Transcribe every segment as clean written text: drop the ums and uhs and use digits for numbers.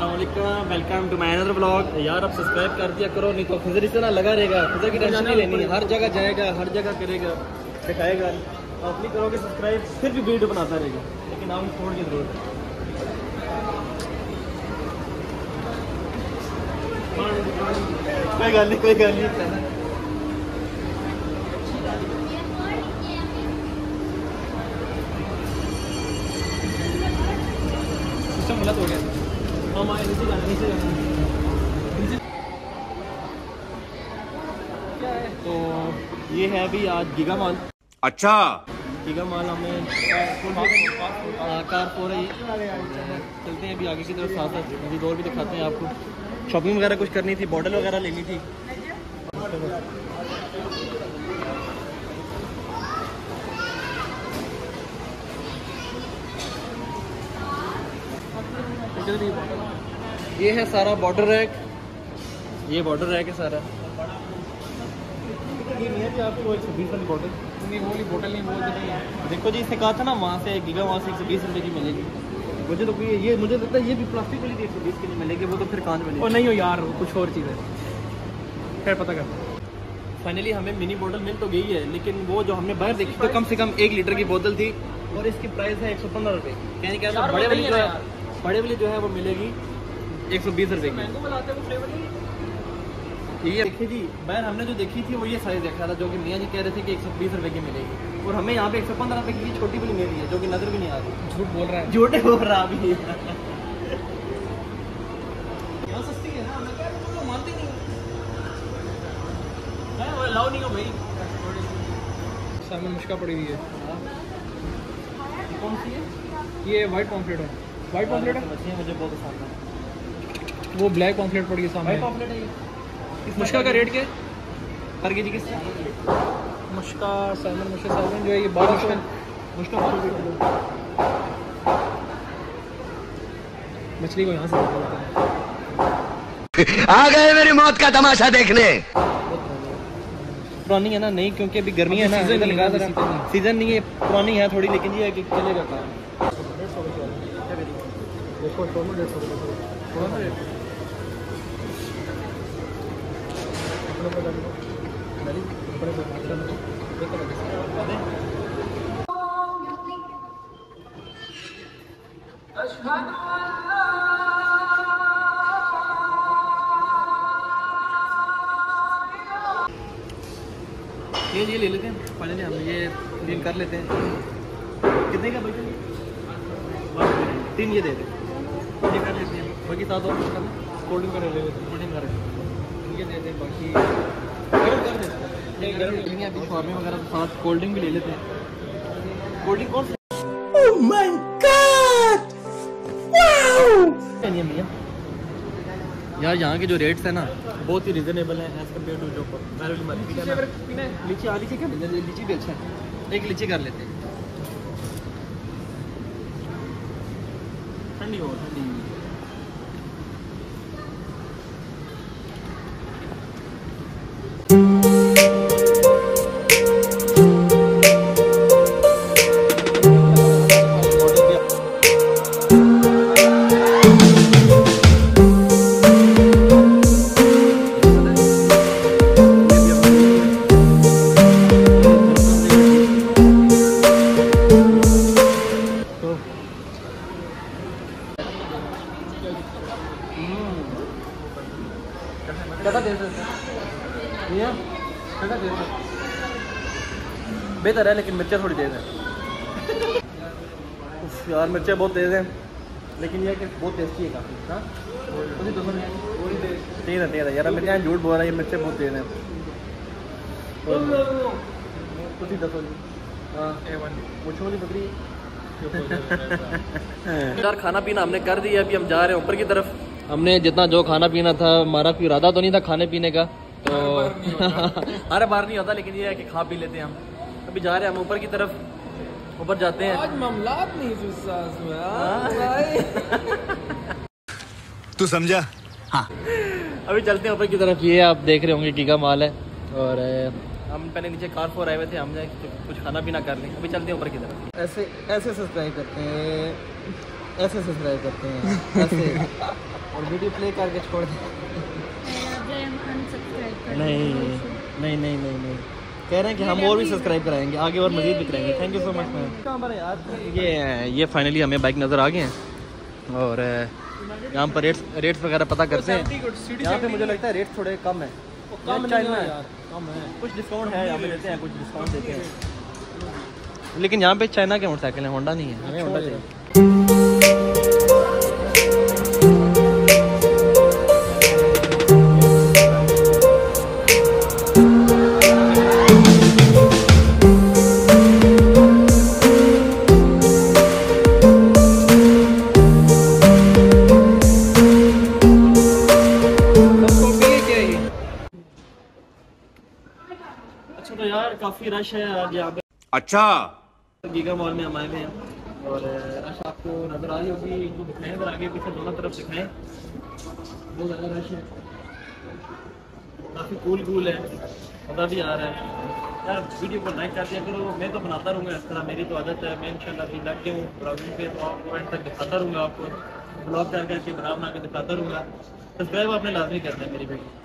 अस्सलामुअलैकुम, welcome to my another vlog. यार अब सब्सक्राइब कर दिया करो, नहीं तो खिजर इस तरह लगा रहेगा। खिजर की टेंशन नहीं लेनी है, हर जगह जाएगा, हर जगह करेगा, दिखाएगा। आप नहीं करोगे सब्सक्राइब फिर भी वीडियो बनाता रहेगा, लेकिन आप छोड़ के जरूर। कोई गल नहीं, कोई गल नहीं। गलत हो गया। तो ये है अभी आज गीगा मॉल। अच्छा, गीगा मॉल हमें कार फोर है। चलते हैं अभी आगे की तरफ, साथ साथ अभी और भी दिखाते हैं आपको। शॉपिंग वगैरह कुछ करनी थी, बॉटल वगैरह लेनी थी। ये है सारा बॉर्डर रैक, ये बॉर्डर रैक है सारा। ये नहीं है कि आपको 120 वाली बॉटल नहीं, वो वाली बोतल नहीं बोलते। देखो जी, इसने कहा था ना वहाँ से गीगा वहाँ से 120 रुपये की मिलेगी। मुझे तो ये मुझे लगता है ये भी प्लास्टिक वाली 120 की नहीं मिलेगी, वो तो फिर कांच मिलेगी। और नहीं हो यार, कुछ और चीज़ है, फिर पता कर। फाइनली हमें मिनी बोतल मिल तो गई है, लेकिन वो जो हमने बाहर देखी तो कम से कम 1 लीटर की बोतल थी और इसकी प्राइस है 115 रुपये। कहने क्या था, बड़े वाली जो है वो मिलेगी 120 रुपये की। ये देखिए जी, बाहर हमने जो देखी थी वो ये साइज देखा था, जो कि मियाँ जी कह रहे थे कि 120 रुपये की मिलेगी, और हमें यहाँ पे 115 रुपये की छोटी वाली मिली है, जो कि नजर भी नहीं आ रही। झूठ बोल रहा है, झूठ बोल रहा अभी। सस्ती है ना, मैं तो मानती नहीं वो अलाउ नहीं हो भाई। सामने मुश्किल पड़ी हुई है। कौन सी है? ये वाइट पॉम्पलेट है, वाइट पॉम्पलेट है, मुझे बहुत पसंद है। वो ब्लैक पॉम्पलेट पड़ी है सामने। वाइट पॉम्पलेट है ये। मुश्का का रेट क्या है? पर के जी किस मुश्का सैल्मन जो है ये 12 मुश्का मछली को यहाँ से आ गए मेरी मौत का तमाशा देखने। पुरानी है ना, नहीं क्योंकि अभी गर्मी है ना, सीजन नहीं है, पुरानी है थोड़ी, लेकिन ये है कि चलेगा काम। ये ले लेते हैं पहले, हम ये डील कर लेते हैं। कितने का भाई? 3 ये दे दे, ये कर लेते हैं। बाकी साथ और कुछ करना, कोल्ड ड्रिंक कर लेते, कोल्ड ड्रिंक कर ये दे दें। बाकी कर देते हैं, गर्म लेंगे अभी शॉर्मे वगैरह के साथ। कोल्ड ड्रिंक भी ले लेते हैं। कोल्ड ड्रिंक कौन सी? Oh my god, wow. भैया यार यहाँ के जो रेट्स हैं ना बहुत ही रिजनेबल है एज कम्पेयर टू जो मार्केट है। लीची आ लीची क्या, लीची भी अच्छा है, एक लीची कर लेते हैं। ठंडी हो ठंडी। बेहतर है, लेकिन मिर्चें थोड़ी तेज़ हैं। यार मिर्चें बहुत तेज़ हैं, लेकिन यह कि बहुत टेस्टी है काफ़ी। हाँ तेज़ है यार, मिर्चें झूठ बोल रहा है, ये मिर्चें बहुत तेज़ हैं। कुछ ही दसो जी। हाँ मुझे नहीं पकड़ी यार। खाना पीना हमने कर दिया, अभी हम जा रहे हैं ऊपर की तरफ। हमने जितना जो खाना पीना था, हमारा कोई इरादा तो नहीं था खाने पीने का, तो हर बार नहीं होता, लेकिन ये है कि खा पी लेते हैं हम। अभी जा रहे हैं हम ऊपर की तरफ, ऊपर जाते हैं। आज मामलात नहीं तू समझा? हाँ। अभी चलते हैं ऊपर की तरफ। ये आप देख रहे होंगे गीगा मॉल है, और हम पहले नीचे कार फोर आए हुए थे, हमने कुछ खाना पीना कर लें। अभी चलते हैं ऊपर की तरफ। ऐसे सब्सक्राइब करते हैं, ऐसे सब्सक्राइब करते हैं, ऐसे और वीडियो प्ले करके छोड़ दें। नहीं नहीं नहीं नहीं नहीं, कह रहे हैं कि हम और भी सब्सक्राइब कराएंगे आगे और मज़ीद भी कराएंगे। Thank you so much ma'am. कहाँ पर है यार? ये फाइनली हमें बाइक नज़र आ गए हैं और यहाँ पर रेट्स वगैरह पता करते हैं। यहाँ पे मुझे लगता है रेट थोड़े कम है। कम चाइना है है यार, कम है। कुछ डिस्काउंट है यहाँ पे देते हैं, कुछ डिस्काउंट देते हैं, लेकिन यहाँ पे चाइना के मोटरसाइकिल हैं, होंडा नहीं है। हमें होंडा चाहिए। अच्छा तो यार काफ़ी रश है आज यहाँ पे। अच्छा गीगा मॉल में हम आए हुए हैं और रश आपको नज़र आ रही होगी। इनको दिखाएं अगर आगे पीछे दोनों तरफ दिखाएं, बहुत ज़्यादा रश है, काफ़ी कूल है, मज़ा भी आ रहा है यार। वीडियो को लाइक कर दिया करो, मैं तो बनाता रहूँगा इस तरह, मेरी तो आदत है। मैं इंशाल्लाह अभी लग गया हूँ ब्लॉगिंग पे, तो आपको एंड तक दिखाता रहूँगा, आपको ब्लॉग करके बना के दिखाता रहूँगा। सब्सक्राइब आपने लाजमी करना है मेरी वीडियो।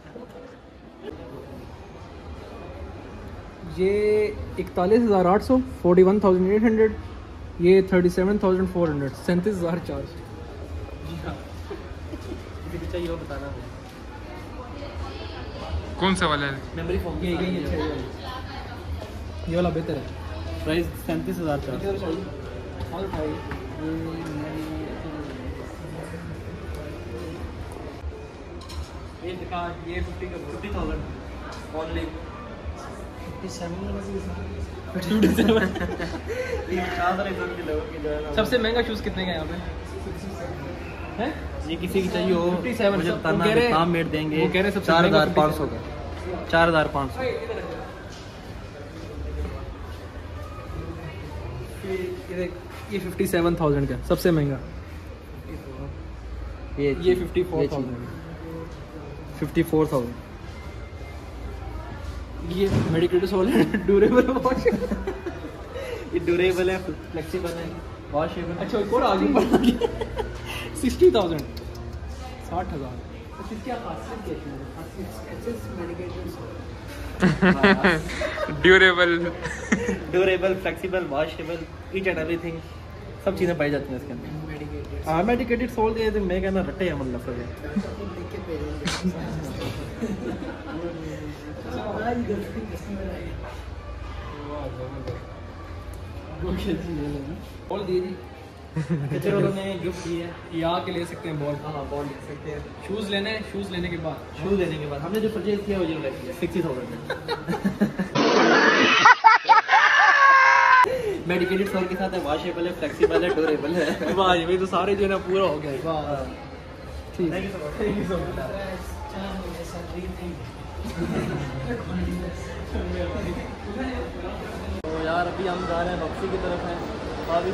ये 41,800, 41,800, ये 37,400, 37,400। जी हाँ, किसी भी चाहिए वो बताना। कौन सा वाला है? मेमोरी फोन ये वाला बेहतर है। प्राइस 37,400। ये दिखा, ये 50,000 ओनली। 57 सबसे महंगा शूज़ कितने का यहाँ पे है? ये किसी की चाहिए हो 57 मुझे वो बताना, कह रहे- काम मेट देंगे। वो कह रहे सबसे महंगा 4,500 का, 4,500। ये 57,000 का सबसे महंगा। ये 54,000, 54,000। ये मेडिकेटेड सोल ड्यूरेबल वॉच। ये ड्यूरेबल है, फ्लेक्सिबल है, वॉशेबल। अच्छा एक और आगे बढ़ गया 60,000, 60,000। Durable, flexible, washable, each and everything, सब चीज़ें पाई जाती हैं इसके अंदर। हाँ मेडिकेटेड सोल दे तो मैं कहना रट्टे है मतलब बॉल दिए जी, सब। उन्होंने गिफ्ट की है। ये आके ले सकते हैं बॉल। हाँ बॉल ले सकते हैं। शूज़ लेने के बाद शूज लेने के बाद हमने जो परचेज किया वो ये लग गया 60,000 मेडिकेटेड सोल के साथ है, वॉशेबल है, फ्लेक्सिबल है, ड्यूरेबल है। वाह ये तो सारे जो है ना पूरा हो गया। वाह ठीक। Thank you so much. तो यार अभी हम जा रहे हैं वापसी की तरफ हैं। अभी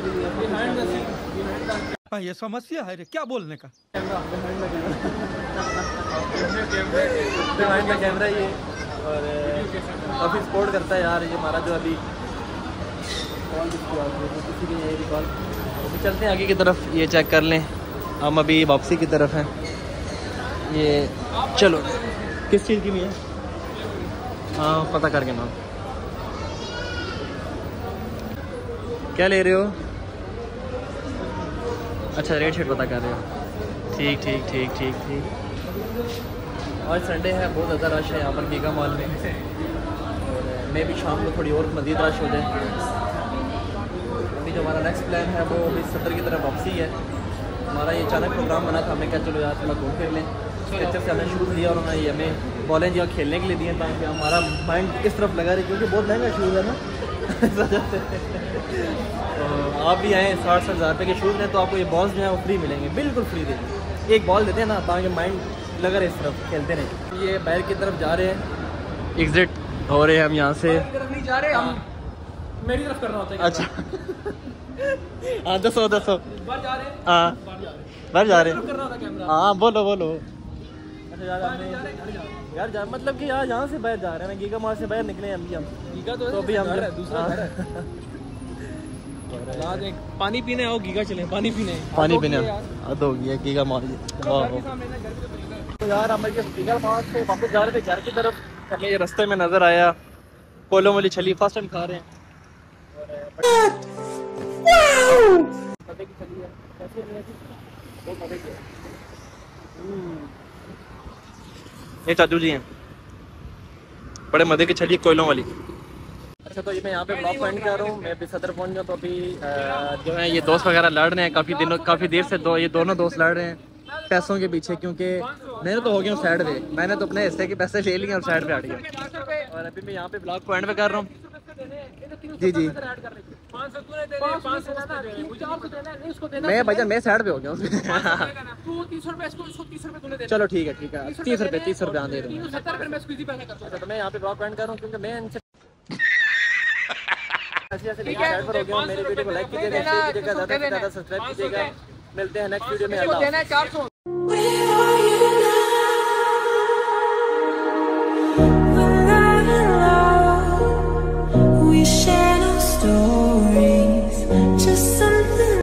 भी ये समस्या है रे, क्या बोलने का। बिहाइंड का कैमरा ये, और काफ़ी सपोर्ट करता है यार ये हमारा जो अभी कॉल किसी की ये कॉल। अभी चलते हैं आगे की तरफ, ये चेक कर लें। हम अभी वापसी की तरफ हैं। ये चलो किस चीज़ की भी है, हाँ पता करके नाम क्या ले रहे हो। अच्छा रेट शेट पता कर रहे हो, ठीक ठीक ठीक ठीक ठीक। आज संडे है, बहुत ज़्यादा रश है यहाँ पर गीगा मॉल में, और मैं भी शाम को थोड़ी और मज़ीद रश हो जाए। अभी जो हमारा नेक्स्ट प्लान है वो अभी सदर की तरफ वापसी है। हमारा ये अचानक प्रोग्राम बना था, हमें क्या चलो यार थोड़ा घूम फिर लें। स्केचर से हमने शूज़ लिया और उन्होंने ये हमें बॉलें जो खेलने के लिए दिए ताकि हमारा माइंड इस तरफ लगा रहे, क्योंकि बहुत महंगा शूज़ है ना। तो आप भी आएँ, 60-60 हज़ार रुपये के शूज़ हैं तो आपको ये बॉल्स जो हैं वो फ्री मिलेंगे, बिल्कुल फ्री देंगे। एक बॉल देते हैं ना ताकि माइंड लगा रहे इस तरफ खेलते रहें। ये बाहर की तरफ जा रहे हैं, एग्जिट हो रहे हैं हम यहाँ से। नहीं जा रहे हम, मेरी तरफ करना होता है। अच्छा हाँ दसो बाहर जा रहे हैं, हाँ बाहर जा रहे हैं, करना होता है कैमरा। हाँ बोलो बोलो। अच्छा यार जा मतलब कि यार यहाँ से बाहर जा रहे हैं ना, गीगा मॉल से बाहर निकले हैं अभी हम। गीगा तो तो अभी हम घर है, दूसरा घर है। याद है पानी पीने आओ गीगा चले पानी पीने पानी पीने हद हो गया गीगा मार तो यार हम ये स्पीकर पास से वापस जा रहे थे घर की तरफ, हमें ये रास्ते में नजर आया कोलों वाली छली, फर्स्ट टाइम खा रहे हैं। मजे की छली है, कैसी है? बहुत मजे की है। ये चाचू जी हैं, बड़े मजे की छली कोयलों वाली। अच्छा तो ये मैं यहाँ पे ब्लॉग पॉइंट कर रहा हूँ, मैं अभी सदर पहुँच गया। तो अभी जो है ये दोस्त वगैरह लड़ रहे हैं, काफ़ी देर से ये दोनों दोस्त लड़ रहे हैं पैसों के पीछे, क्योंकि मैंने तो हो गया हूँ साइड पे, मैंने तो अपने हिस्से के पैसे ले लिए और साइड पे हट गया। और अभी मैं यहाँ पे ब्लॉग पॉइंट पे कर रहा हूँ। जी जी मैं भाईजान मैं साइड पे हो गया हूँ। चलो ठीक है 30 रुपये दे रहा हूँ। तो मैं यहाँ पे ब्लॉग पॉइंट कर रहा हूँ क्योंकि मैं इनसे ऐसे साइड पर हो गया हूँ। मेरे वीडियो को लाइक कीजिएगा, शेयर कीजिएगा, ज़्यादा से ज़्यादा सब्सक्राइब कीजिएगा। मिलते हैं नेक्स्ट वीडियो में। We share